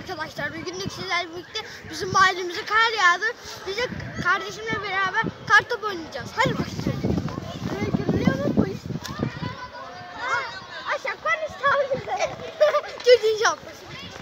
arkadaşlar, bugün sizlerle birlikte bizim mahallemize kar yağdı. Biz de kardeşimle beraber kar topu oynayacağız. Hadi başlayalım. Görünüyor mu polis? Aşağı polis tabii. Çocuğun şapkası.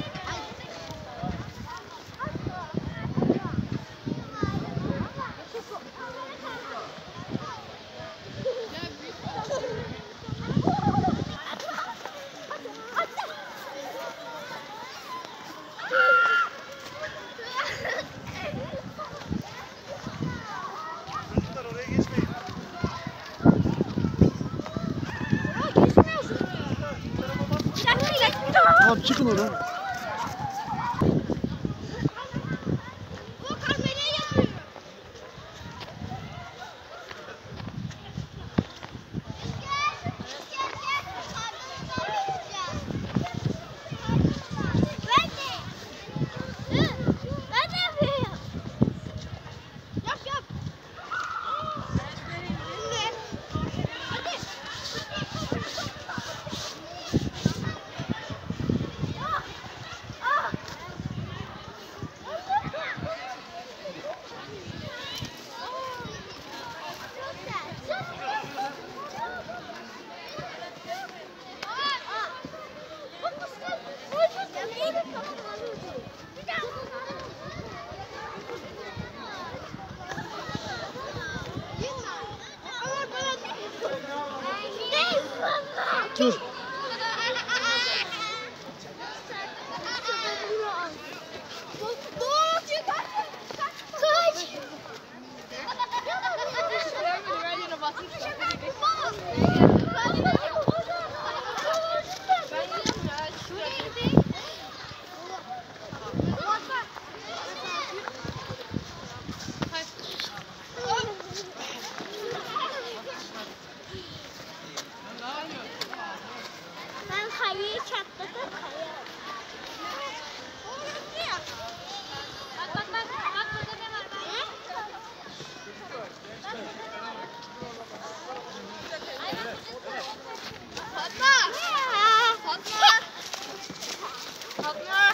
Abi çıkın oradan. Dur. Kayayı çatladı, kaya. Bak burada ne var? Fatma! Fatma! Fatma!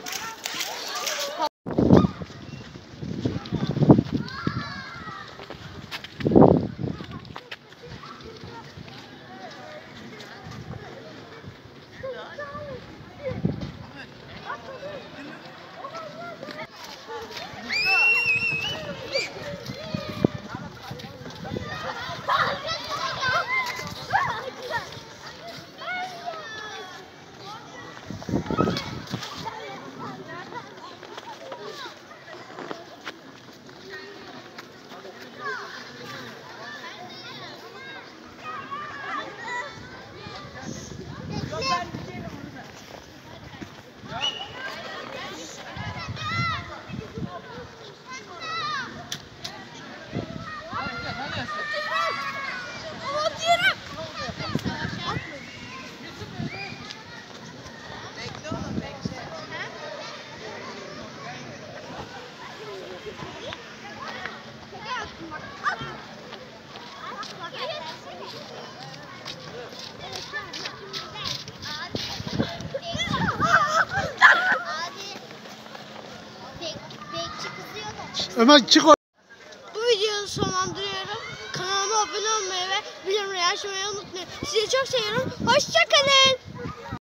Ömer çık o. Bu videoyu sonlandırıyorum. Kanalıma abone olmayı ve bildirimleri açmayı unutmayın. Sizi çok seviyorum. Hoşça kalın.